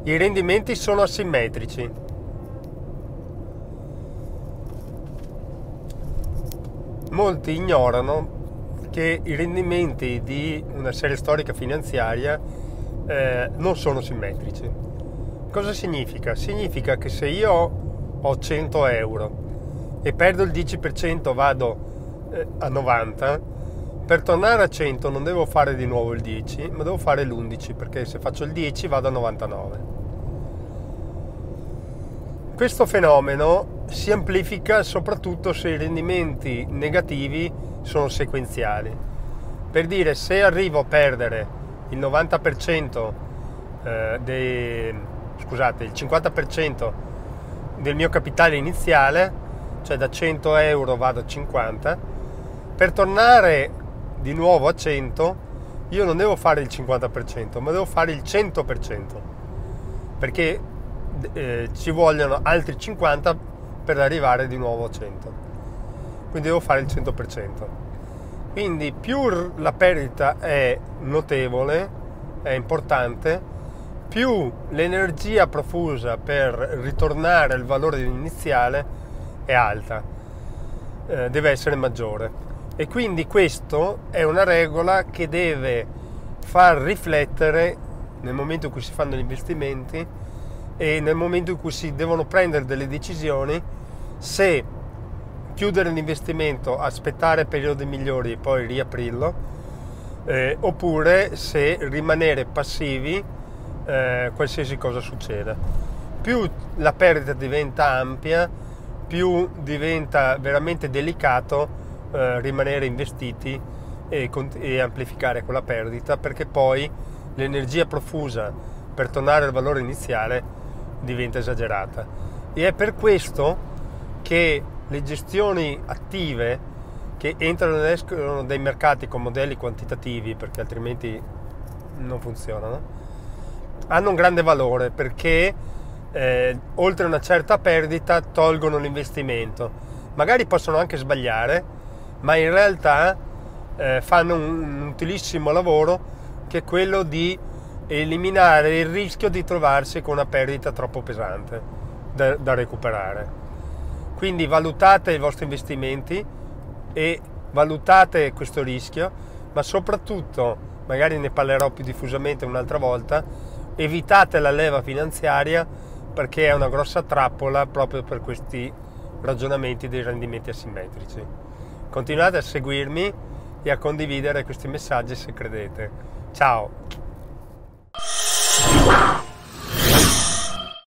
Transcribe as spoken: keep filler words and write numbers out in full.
I rendimenti sono asimmetrici. Molti ignorano che i rendimenti di una serie storica finanziaria eh, non sono simmetrici. Cosa significa? Significa che se io ho cento euro e perdo il dieci per cento, vado eh, a novanta, per tornare a cento non devo fare di nuovo il dieci, ma devo fare l'undici, perché se faccio il dieci vado a novantanove. Questo fenomeno si amplifica soprattutto se i rendimenti negativi sono sequenziali. Per dire, se arrivo a perdere il novanta per cento eh, dei, scusate, il cinquanta per cento del mio capitale iniziale, cioè da cento euro vado a cinquanta, per tornare di nuovo a cento io non devo fare il cinquanta per cento, ma devo fare il cento per cento, perché eh, ci vogliono altri cinquanta per arrivare di nuovo a cento, quindi devo fare il cento per cento. Quindi più la perdita è notevole, è importante, più l'energia profusa per ritornare al valore iniziale è alta, eh, deve essere maggiore. E quindi questo è una regola che deve far riflettere nel momento in cui si fanno gli investimenti e nel momento in cui si devono prendere delle decisioni, se chiudere l'investimento, aspettare periodi migliori e poi riaprirlo, eh, oppure se rimanere passivi eh, qualsiasi cosa succeda. Più la perdita diventa ampia, più diventa veramente delicato eh, rimanere investiti e, e amplificare quella perdita, perché poi l'energia profusa per tornare al valore iniziale diventa esagerata. E è per questo che le gestioni attive che entrano ed escono dai mercati con modelli quantitativi, perché altrimenti non funzionano, hanno un grande valore, perché eh, oltre una certa perdita tolgono l'investimento. Magari possono anche sbagliare, ma in realtà eh, fanno un, un utilissimo lavoro, che è quello di eliminare il rischio di trovarsi con una perdita troppo pesante da, da recuperare. Quindi valutate i vostri investimenti e valutate questo rischio, ma soprattutto, magari ne parlerò più diffusamente un'altra volta, evitate la leva finanziaria, perché è una grossa trappola proprio per questi ragionamenti dei rendimenti asimmetrici. Continuate a seguirmi e a condividere questi messaggi se credete. Ciao!